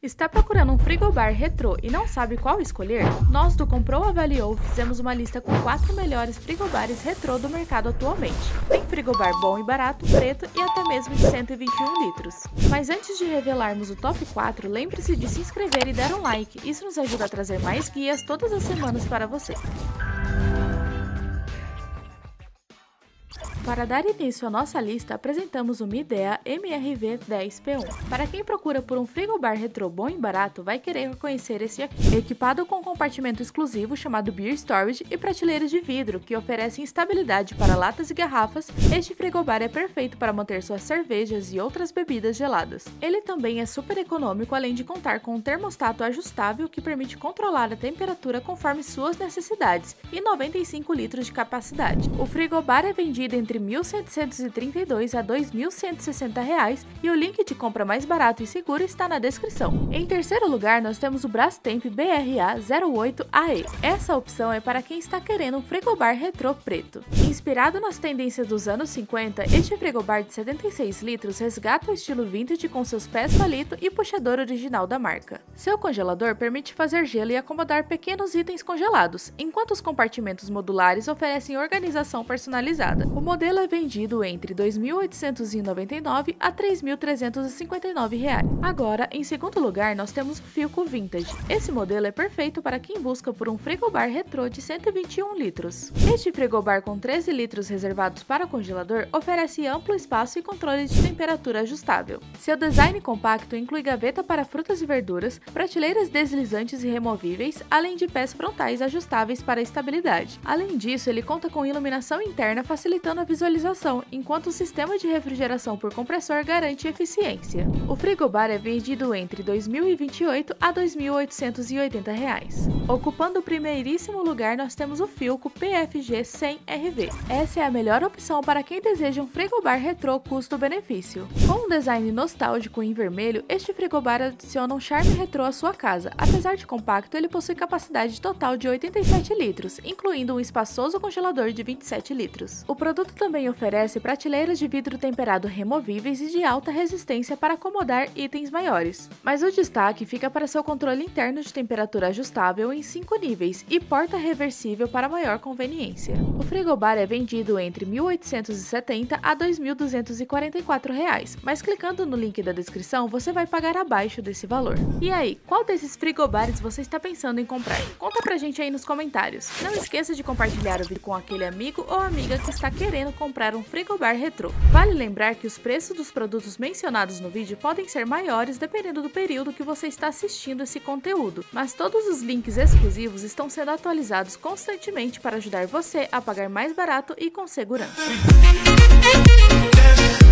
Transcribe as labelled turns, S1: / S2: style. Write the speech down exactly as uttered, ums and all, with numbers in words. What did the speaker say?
S1: Está procurando um frigobar retrô e não sabe qual escolher? Nós do Comprou Avaliou fizemos uma lista com quatro melhores frigobares retrô do mercado atualmente. Tem frigobar bom e barato, preto e até mesmo de cento e vinte e um litros. Mas antes de revelarmos o top quatro, lembre-se de se inscrever e dar um like, isso nos ajuda a trazer mais guias todas as semanas para você. Para dar início à nossa lista, apresentamos o Midea M R V dez P um. Para quem procura por um frigobar retrô bom e barato, vai querer conhecer esse aqui. Equipado com um compartimento exclusivo chamado Beer Storage e prateleiras de vidro, que oferecem estabilidade para latas e garrafas, este frigobar é perfeito para manter suas cervejas e outras bebidas geladas. Ele também é super econômico, além de contar com um termostato ajustável que permite controlar a temperatura conforme suas necessidades e noventa e cinco litros de capacidade. O frigobar é vendido entre mil setecentos e trinta e dois a dois mil cento e sessenta reais e o link de compra mais barato e seguro está na descrição. Em terceiro lugar, nós temos o Brastemp B R A zero oito A E. Essa opção é para quem está querendo um frigobar retrô preto. Inspirado nas tendências dos anos cinquenta, este frigobar de setenta e seis litros resgata o estilo vintage com seus pés palito e puxador original da marca. Seu congelador permite fazer gelo e acomodar pequenos itens congelados, enquanto os compartimentos modulares oferecem organização personalizada. O modelo é vendido entre dois mil oitocentos e noventa e nove reais a três mil trezentos e cinquenta e nove reais. Agora, em segundo lugar, nós temos o Philco Vintage. Esse modelo é perfeito para quem busca por um frigobar retrô de cento e vinte e um litros. Este frigobar com treze litros reservados para congelador oferece amplo espaço e controle de temperatura ajustável. Seu design compacto inclui gaveta para frutas e verduras, prateleiras deslizantes e removíveis, além de pés frontais ajustáveis para estabilidade. Além disso, ele conta com iluminação interna facilitando a visualização, enquanto o sistema de refrigeração por compressor garante eficiência. O frigobar é vendido entre dois mil e vinte e oito reais a dois mil oitocentos e oitenta reais. Ocupando o primeiríssimo lugar, nós temos o Philco P F G cem R V. Essa é a melhor opção para quem deseja um frigobar retrô custo-benefício. Com um design nostálgico em vermelho, este frigobar adiciona um charme retrô à sua casa. Apesar de compacto, ele possui capacidade total de oitenta e sete litros, incluindo um espaçoso congelador de vinte e sete litros. O produto também oferece prateleiras de vidro temperado removíveis e de alta resistência para acomodar itens maiores. Mas o destaque fica para seu controle interno de temperatura ajustável em cinco níveis e porta reversível para maior conveniência. O frigobar é vendido entre mil oitocentos e setenta reais a dois mil duzentos e quarenta e quatro reais, mas clicando no link da descrição você vai pagar abaixo desse valor. E aí, qual desses frigobares você está pensando em comprar? Conta pra gente aí nos comentários. Não esqueça de compartilhar o vídeo com aquele amigo ou amiga que está querendo comprar um frigobar retrô. Vale lembrar que os preços dos produtos mencionados no vídeo podem ser maiores dependendo do período que você está assistindo esse conteúdo, mas todos os links exclusivos estão sendo atualizados constantemente para ajudar você a pagar mais barato e com segurança.